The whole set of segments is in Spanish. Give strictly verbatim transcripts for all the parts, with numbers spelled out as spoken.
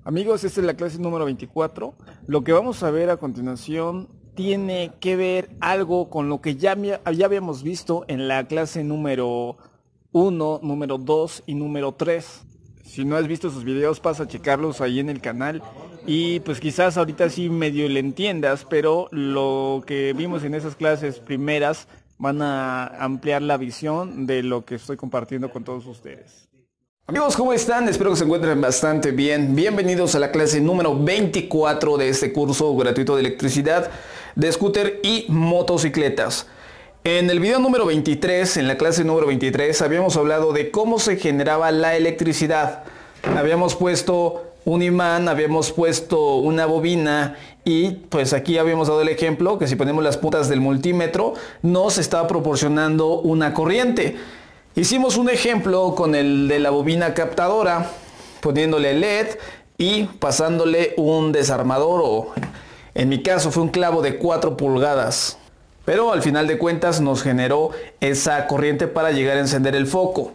Amigos, esta es la clase número veinticuatro. Lo que vamos a ver a continuación tiene que ver algo con lo que ya, ya habíamos visto en la clase número uno, número dos y número tres. Si no has visto esos videos, pasa a checarlos ahí en el canal y pues quizás ahorita sí medio le entiendas, pero lo que vimos en esas clases primeras van a ampliar la visión de lo que estoy compartiendo con todos ustedes. Amigos, ¿cómo están? Espero que se encuentren bastante bien. Bienvenidos a la clase número veinticuatro de este curso gratuito de electricidad de scooter y motocicletas. En el video número veintitrés, en la clase número veintitrés, habíamos hablado de cómo se generaba la electricidad. Habíamos puesto un imán, habíamos puesto una bobina y pues aquí habíamos dado el ejemplo que si ponemos las puntas del multímetro nos está proporcionando una corriente. Hicimos un ejemplo con el de la bobina captadora, poniéndole L E D y pasándole un desarmador, o en mi caso fue un clavo de cuatro pulgadas. Pero al final de cuentas nos generó esa corriente para llegar a encender el foco.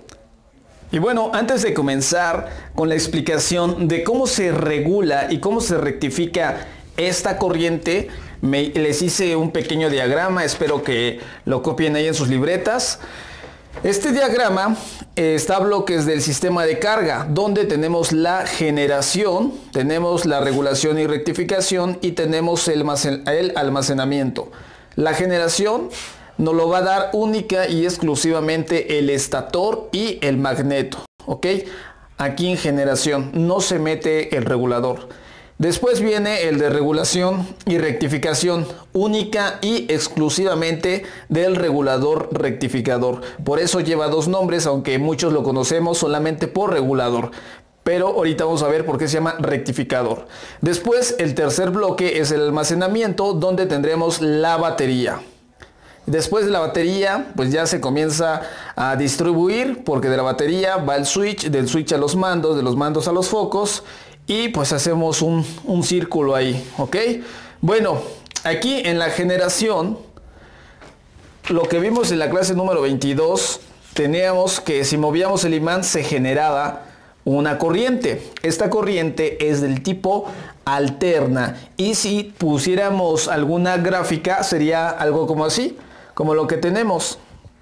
Y bueno, antes de comenzar con la explicación de cómo se regula y cómo se rectifica esta corriente, me, les hice un pequeño diagrama, espero que lo copien ahí en sus libretas. Este diagrama eh, está a bloques del sistema de carga, donde tenemos la generación, tenemos la regulación y rectificación y tenemos el, el almacenamiento. La generación nos lo va a dar única y exclusivamente el estator y el magneto, ¿ok? Aquí en generación no se mete el regulador. Después viene el de regulación y rectificación, única y exclusivamente del regulador rectificador. Por eso lleva dos nombres, aunque muchos lo conocemos solamente por regulador. Pero ahorita vamos a ver por qué se llama rectificador. Después el tercer bloque es el almacenamiento, donde tendremos la batería. Después de la batería, pues ya se comienza a distribuir, porque de la batería va el switch, del switch a los mandos, de los mandos a los focos. Y pues hacemos un, un círculo ahí, ¿ok? Bueno, aquí en la generación, lo que vimos en la clase número veintidós, teníamos que si movíamos el imán se generaba una corriente. Esta corriente es del tipo alterna. Y si pusiéramos alguna gráfica, sería algo como así, como lo que tenemos.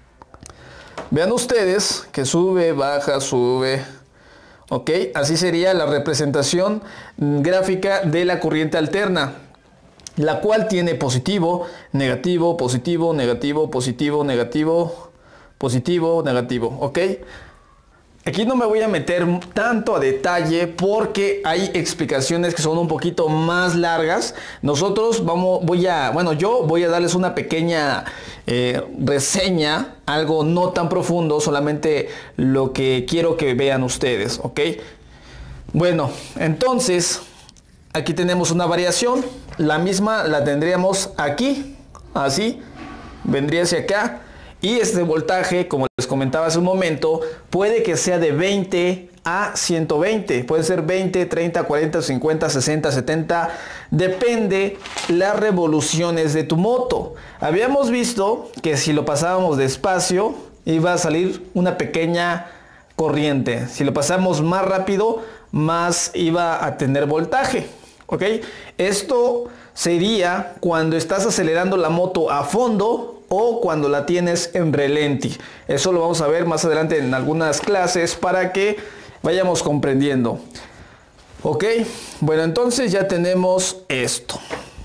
Vean ustedes que sube, baja, sube. Ok, así sería la representación gráfica de la corriente alterna, la cual tiene positivo, negativo, positivo, negativo, positivo, negativo, positivo, negativo, ok. Aquí no me voy a meter tanto a detalle porque hay explicaciones que son un poquito más largas. Nosotros vamos, voy a, bueno, yo voy a darles una pequeña eh, reseña, algo no tan profundo, solamente lo que quiero que vean ustedes, ¿ok? Bueno, entonces, aquí tenemos una variación, la misma la tendríamos aquí, así, vendría hacia acá. Y este voltaje, como les comentaba hace un momento, puede que sea de veinte a ciento veinte. Puede ser veinte, treinta, cuarenta, cincuenta, sesenta, setenta. Depende las revoluciones de tu moto. Habíamos visto que si lo pasábamos despacio, iba a salir una pequeña corriente. Si lo pasamos más rápido, más iba a tener voltaje. ¿Ok? Esto sería cuando estás acelerando la moto a fondo o cuando la tienes en relenti. Eso lo vamos a ver más adelante en algunas clases para que vayamos comprendiendo. Ok, bueno, entonces ya tenemos esto.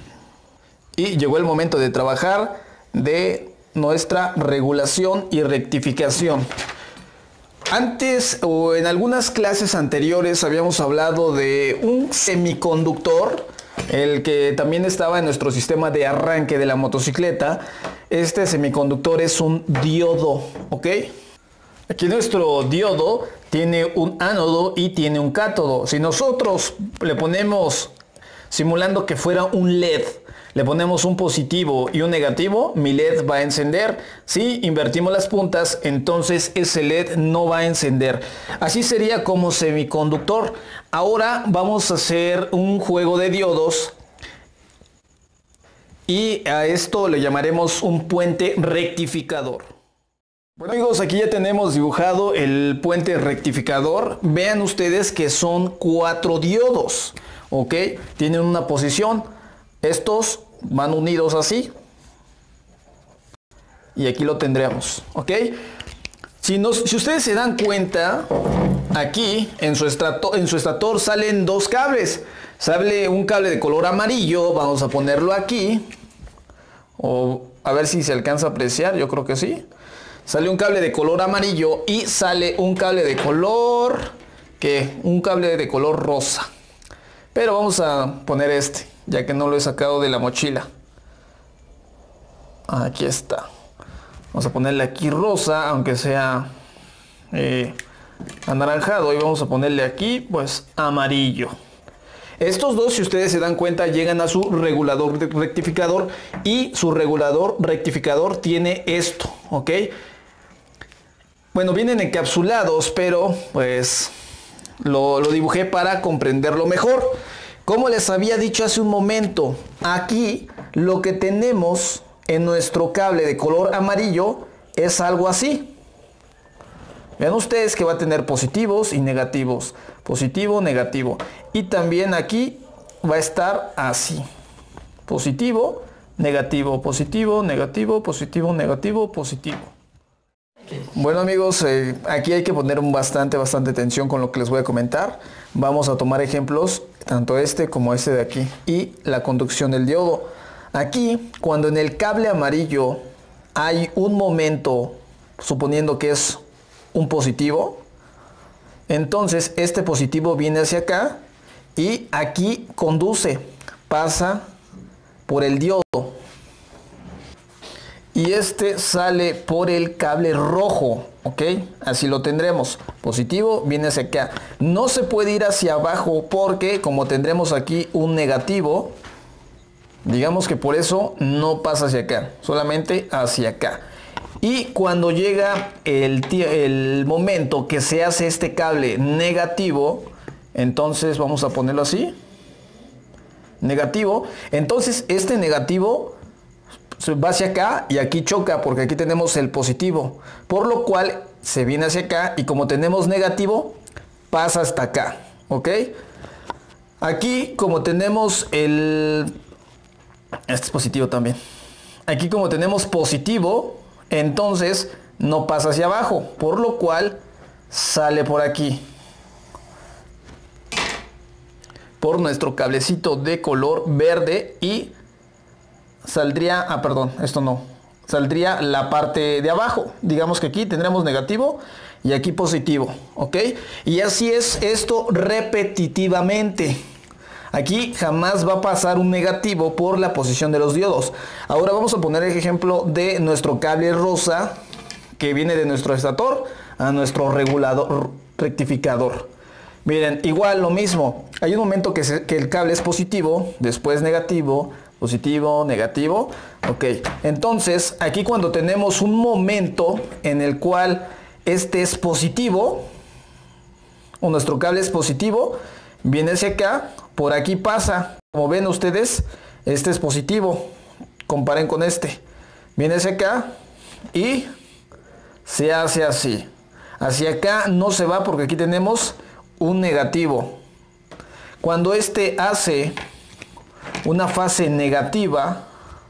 Y llegó el momento de trabajar de nuestra regulación y rectificación. Antes o en algunas clases anteriores habíamos hablado de un semiconductor, el que también estaba en nuestro sistema de arranque de la motocicleta. Este semiconductor es un diodo, ¿ok? Aquí nuestro diodo tiene un ánodo y tiene un cátodo. Si nosotros le ponemos, simulando que fuera un L E D, le ponemos un positivo y un negativo, mi L E D va a encender. Si invertimos las puntas, entonces ese L E D no va a encender. Así sería como semiconductor. Ahora vamos a hacer un juego de diodos y a esto le llamaremos un puente rectificador. Bueno amigos, aquí ya tenemos dibujado el puente rectificador. Vean ustedes que son cuatro diodos, ¿ok? Tienen una posición. Estos van unidos así. Y aquí lo tendremos, ¿ok? Si, nos, si ustedes se dan cuenta, aquí en su, estrato, en su estator salen dos cables. Sale un cable de color amarillo, vamos a ponerlo aquí. O a ver si se alcanza a apreciar, yo creo que sí. Sale un cable de color amarillo y sale un cable de color, ¿qué? Un cable de color rosa. Pero vamos a poner este, ya que no lo he sacado de la mochila. Aquí está. Vamos a ponerle aquí rosa, aunque sea eh, anaranjado. Y vamos a ponerle aquí, pues, amarillo. Estos dos, si ustedes se dan cuenta, llegan a su regulador rectificador. Y su regulador rectificador tiene esto, ¿ok? Bueno, vienen encapsulados, pero pues lo, lo dibujé para comprenderlo mejor. Como les había dicho hace un momento, aquí lo que tenemos en nuestro cable de color amarillo es algo así. Vean ustedes que va a tener positivos y negativos. Positivo, negativo. Y también aquí va a estar así. Positivo, negativo, positivo, negativo, positivo, negativo, positivo. Bueno amigos, eh, aquí hay que poner bastante, bastante atención con lo que les voy a comentar. Vamos a tomar ejemplos, tanto este como este de aquí. Y la conducción del diodo. Aquí, cuando en el cable amarillo hay un momento, suponiendo que es un positivo, entonces este positivo viene hacia acá y aquí conduce, pasa por el diodo. Y este sale por el cable rojo, ¿ok? Así lo tendremos. Positivo viene hacia acá. No se puede ir hacia abajo porque como tendremos aquí un negativo, digamos que por eso no pasa hacia acá, solamente hacia acá. Y cuando llega el, el momento que se hace este cable negativo, entonces vamos a ponerlo así. Negativo. Entonces este negativo va hacia acá y aquí choca porque aquí tenemos el positivo, por lo cual se viene hacia acá y como tenemos negativo pasa hasta acá, ¿ok? Aquí como tenemos el, este es positivo también, aquí como tenemos positivo, entonces no pasa hacia abajo, por lo cual sale por aquí, por nuestro cablecito de color verde y saldría, ah perdón, esto no, saldría la parte de abajo. Digamos que aquí tendremos negativo y aquí positivo, ¿ok? Y así es esto repetitivamente. Aquí jamás va a pasar un negativo por la posición de los diodos. Ahora vamos a poner el ejemplo de nuestro cable rosa que viene de nuestro estator a nuestro regulador rectificador. Miren, igual lo mismo. Hay un momento que, se, que el cable es positivo, después negativo, positivo, negativo, ok. Entonces, aquí cuando tenemos un momento en el cual este es positivo, o nuestro cable es positivo, viene hacia acá, por aquí pasa. Como ven ustedes, este es positivo, comparen con este. Viene hacia acá y se hace así. Hacia acá no se va porque aquí tenemos un negativo. Cuando este hace una fase negativa,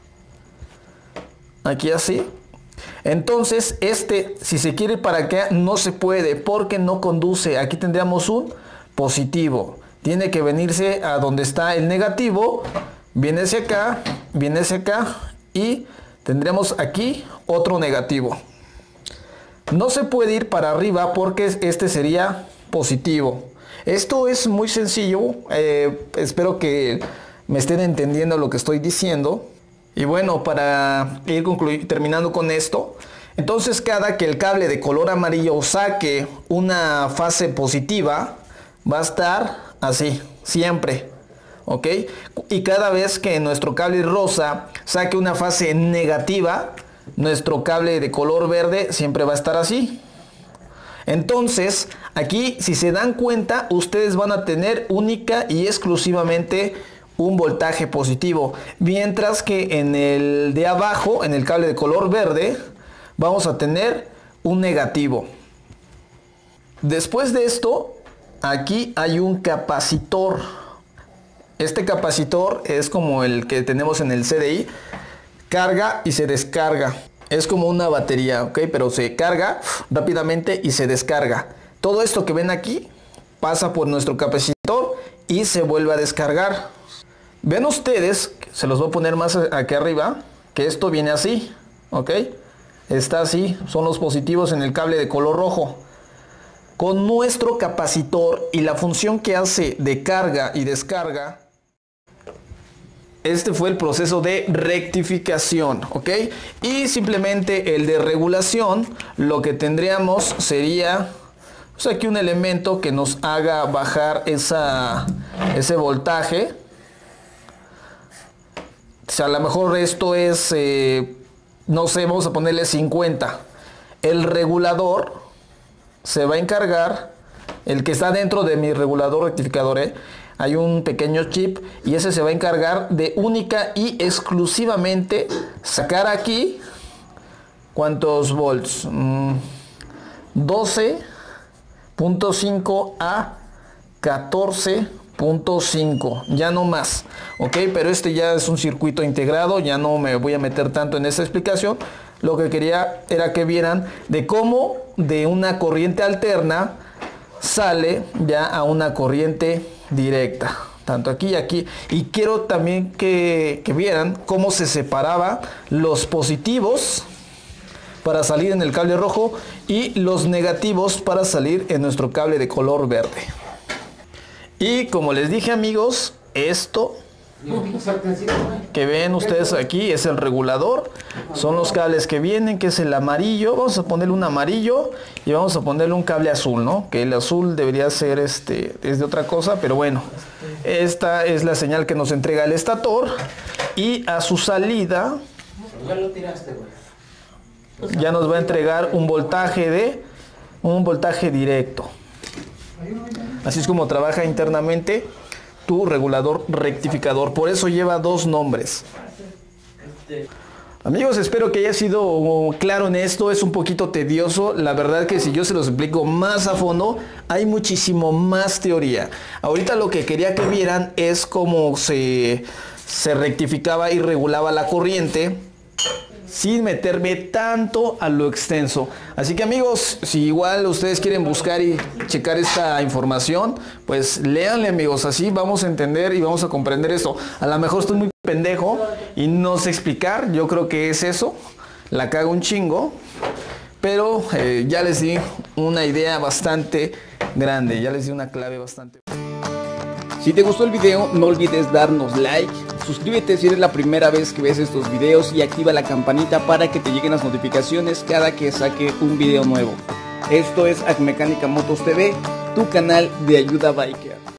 aquí así, entonces este, si se quiere para acá, no se puede porque no conduce. Aquí tendríamos un positivo, tiene que venirse a donde está el negativo, viene hacia acá, viene hacia acá y tendremos aquí otro negativo. No se puede ir para arriba porque este sería positivo. Esto es muy sencillo, eh, espero que me estén entendiendo lo que estoy diciendo. Y bueno, para ir terminando con esto, entonces cada que el cable de color amarillo saque una fase positiva, va a estar así, siempre, ¿ok? Y cada vez que nuestro cable rosa saque una fase negativa, nuestro cable de color verde siempre va a estar así. Entonces, aquí, si se dan cuenta, ustedes van a tener única y exclusivamente un voltaje positivo, mientras que en el de abajo, en el cable de color verde, vamos a tener un negativo. Después de esto, aquí hay un capacitor. Este capacitor es como el que tenemos en el C D I. Carga y se descarga. Es como una batería, ¿ok? Pero se carga rápidamente y se descarga. Todo esto que ven aquí pasa por nuestro capacitor y se vuelve a descargar. Ven ustedes, se los voy a poner más aquí arriba, que esto viene así, ¿ok? Está así, son los positivos en el cable de color rojo. Con nuestro capacitor y la función que hace de carga y descarga, este fue el proceso de rectificación, ¿ok? Y simplemente el de regulación, lo que tendríamos sería, pues aquí un elemento que nos haga bajar esa, ese voltaje. O sea, a lo mejor esto es, eh, no sé, vamos a ponerle cincuenta. El regulador se va a encargar, el que está dentro de mi regulador rectificador, ¿eh? Hay un pequeño chip y ese se va a encargar de única y exclusivamente sacar aquí, ¿cuántos volts? Mm, doce punto cinco a catorce punto cinco, ya no más, ok, pero este ya es un circuito integrado, ya no me voy a meter tanto en esta explicación. Lo que quería era que vieran de cómo de una corriente alterna sale ya a una corriente directa, tanto aquí y aquí. Y quiero también que, que vieran cómo se separaba los positivos para salir en el cable rojo y los negativos para salir en nuestro cable de color verde. Y como les dije, amigos, esto que ven ustedes aquí es el regulador, son los cables que vienen, que es el amarillo. Vamos a ponerle un amarillo y vamos a ponerle un cable azul, ¿no? Que el azul debería ser este, es de otra cosa, pero bueno, esta es la señal que nos entrega el estator y a su salida ya nos va a entregar un voltaje de un voltaje directo. Así es como trabaja internamente tu regulador rectificador. Por eso lleva dos nombres. Amigos, espero que haya sido claro en esto. Es un poquito tedioso. La verdad que si yo se los explico más a fondo, hay muchísimo más teoría. Ahorita lo que quería que vieran es cómo se, se rectificaba y regulaba la corriente sin meterme tanto a lo extenso. Así que, amigos, si igual ustedes quieren buscar y checar esta información, pues léanle, amigos, así vamos a entender y vamos a comprender esto. A lo mejor estoy muy pendejo y no sé explicar, yo creo que es eso, la cago un chingo, pero eh, ya les di una idea bastante grande, ya les di una clave bastante. Si te gustó el video, no olvides darnos like, suscríbete si eres la primera vez que ves estos videos y activa la campanita para que te lleguen las notificaciones cada que saque un video nuevo. Esto es Acmecánica Motos T V, tu canal de ayuda biker.